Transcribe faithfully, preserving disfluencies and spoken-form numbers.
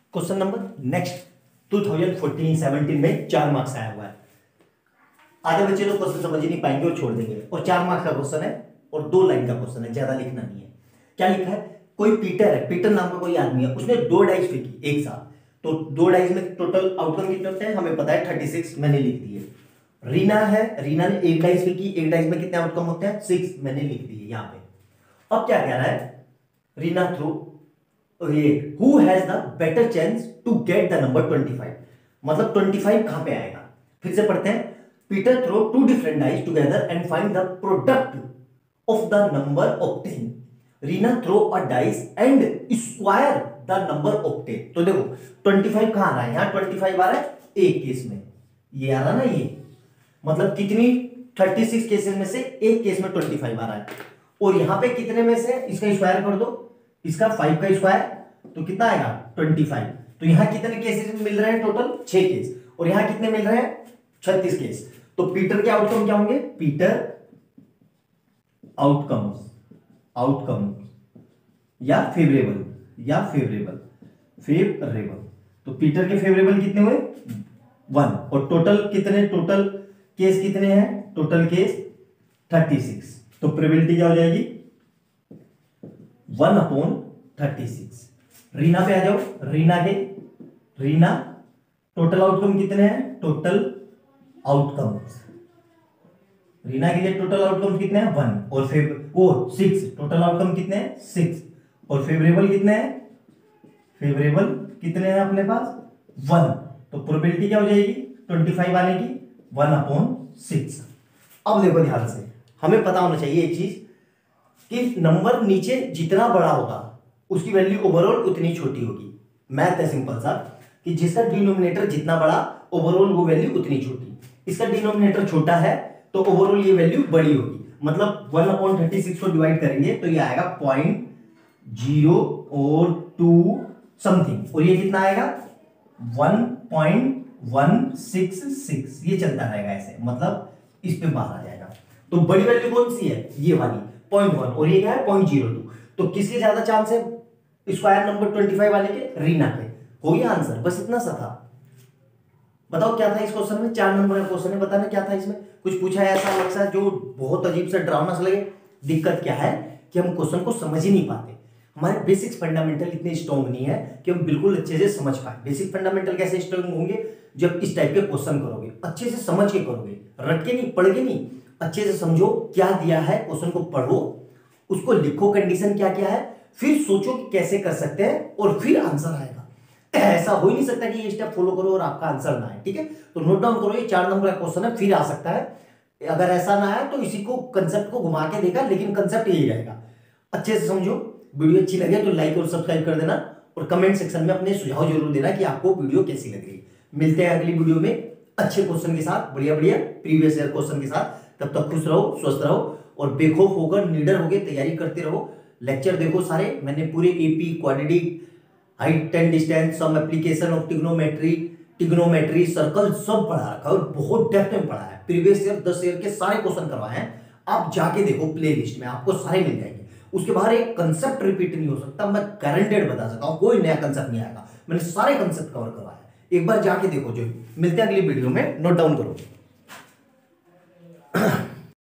Question number next two thousand fourteen seventeen में चार marks आया हुआ है। आधे बच्चे तो क्वेश्चन समझ ही नहीं पाएंगे और छोड़ देंगे, और चार मार्क्स का क्वेश्चन है और दो लाइन का क्वेश्चन है, ज्यादा लिखना नहीं है। क्या लिखा है? कोई पीटर है, पीटर नाम का कोई आदमी है, उसने दो डाइस फेंकी एक साथ, तो दो डाइस में टोटल आउटकम कितने होते हैं हमें पता है थर्टी सिक्स, मैंने लिख दिए। रीना है, रीना ने एक डाइस फेंकी, एक डाइस में कितने आउटकम होते हैं सिक्स, मैंने लिख दिए यहाँ पे। अब क्या कह रहा है? रीना थ्रू ये who has the better chance to get the number twenty five, मतलब ट्वेंटी फाइव कहां पे आएगा? फिर से पढ़ते हैं। Peter throw two different dice together and find the product of the number obtain. Reena throw a dice and square the number obtain. तो देखो ट्वेंटी फाइव कहां आ रहा है? यहां ट्वेंटी फाइव आ रहा है एक केस में, ये आ रहा ना, ये मतलब कितनी थर्टी सिक्स केसेस में से एक केस में ट्वेंटी फाइव आ रहा है, और यहां पे कितने में से इसका स्क्वायर कर दो, इसका फाइव का स्क्वायर तो कितना आएगा ट्वेंटी फाइव। तो यहां कितने केसेस मिल रहे हैं? टोटल छह केस, और यहां कितने मिल रहे हैं? छत्तीस केस। तो पीटर के आउटकम क्या होंगे? पीटर आउटकम्स, आउटकम या फेवरेबल, या फेवरेबल, फेवरेबल। तो पीटर के फेवरेबल कितने हुए? वन, और टोटल कितने? टोटल केस कितने हैं? Total case thirty six. तो प्रोबेबिलिटी क्या हो जाएगी? One upon thirty six. Reena पे आ जाओ, रीना के, रीना टोटल आउटकम कितने हैं? टोटल आउटकम्स, रीना के लिए टोटल आउटकम कितने हैं? वन, और फेव वो सिक्स, टोटल आउटकम कितने हैं? सिक्स, और फेवरेबल कितने हैं? फेवरेबल कितने हैं अपने पास? वन। तो प्रोबेबिलिटी क्या हो जाएगी ट्वेंटी फाइव आने की? One upon six. अब देखो ध्यान से, हमें पता होना चाहिए एक चीज कि नंबर नीचे जितना बड़ा होगा उसकी वैल्यू ओवरऑल उतनी छोटी होगी। मैथ है सिंपल सा कि जिसका डिनोमिनेटर जितना बड़ा ओवरऑल वो वैल्यू उतनी छोटी। इसका डिनोमिनेटर छोटा है तो ओवरऑल ये वैल्यू बड़ी होगी, मतलब वन अपॉन थर्टी सिक्स को डिवाइड करेंगे तो ये आएगा पॉइंट जीरो और टू समथिंग, और ये कितना आएगा? One point one six six. ये चलता रहेगा ऐसे, मतलब इस पे बाहर आ जाएगा। तो बड़ी वैल्यू कौन सी है? ये वाली पॉइंट वन, और ये क्या है? Point zero two. तो किसके ज्यादा चांस है स्क्वायर नंबर ट्वेंटी फाइव वाले के? रीना पे। हो गया आंसर, बस इतना सा था। बताओ क्या था इस क्वेश्चन में? चार नंबर का क्वेश्चन है, बताना क्या था इसमें? कुछ पूछा है ऐसा अलग सा जो बहुत अजीब सा डरावना सा लगे? दिक्कत क्या है कि हम क्वेश्चन को समझ ही नहीं पाते, हमारे बेसिक्स फंडामेंटल इतने स्ट्रॉन्ग नहीं है कि हम बिल्कुल अच्छे से समझ पाए। बेसिक फंडामेंटल कैसे स्ट्रॉन्ग होंगे? जब इस टाइप के क्वेश्चन करोगे, अच्छे से समझ के करोगे, रट के नहीं, पढ़ के नहीं, अच्छे से समझो क्या दिया है, क्वेश्चन को पढ़ो, उसको लिखो, कंडीशन क्या क्या है, फिर सोचो कि कैसे कर सकते हैं, और फिर आंसर आएगा। ऐसा हो ही नहीं सकता कि ये स्टेप फॉलो करो और आपका आंसर ना आए। ठीक है, तो नोट डाउन करो, ये चार नंबर का क्वेश्चन है, फिर आ सकता है। अगर ऐसा ना आया तो इसी को कंसेप्ट को घुमा के देखा, लेकिन कंसेप्ट यही रहेगा। अच्छे से समझो। वीडियो अच्छी लगे तो लाइक और सब्सक्राइब कर देना, और कमेंट सेक्शन में अपने सुझाव जरूर देना कि आपको वीडियो कैसी लग रही है। मिलते हैं अगली वीडियो में अच्छे क्वेश्चन के साथ, बढ़िया बढ़िया प्रीवियस ईयर क्वेश्चन के साथ। तब तक खुश रहो, स्वस्थ रहो, और बेखौफ होकर, निडर होकर तैयारी करते रहो। लेक्चर देखो सारे, मैंने पूरे AP, quadratic, height and distance, some application of trigonometry, trigonometry, circle सब पढ़ा रखा है, और बहुत डेप्थ में पढ़ा है। प्रीवियस ईयर दस ईयर के सारे क्वेश्चन करवाए हैं, आप जाके देखो प्ले लिस्ट में, आपको सारे मिल जाएंगे। उसके बाहर एक कंसेप्ट रिपीट नहीं हो सकता, मैं गारंटेड बता सकता हूं, कोई नया कंसेप्ट नहीं आएगा। मैंने सारे कंसेप्ट कवर करवाए हैं, एक बार जाके देखो। जो मिलते हैं अगली वीडियो में, नोट डाउन करो।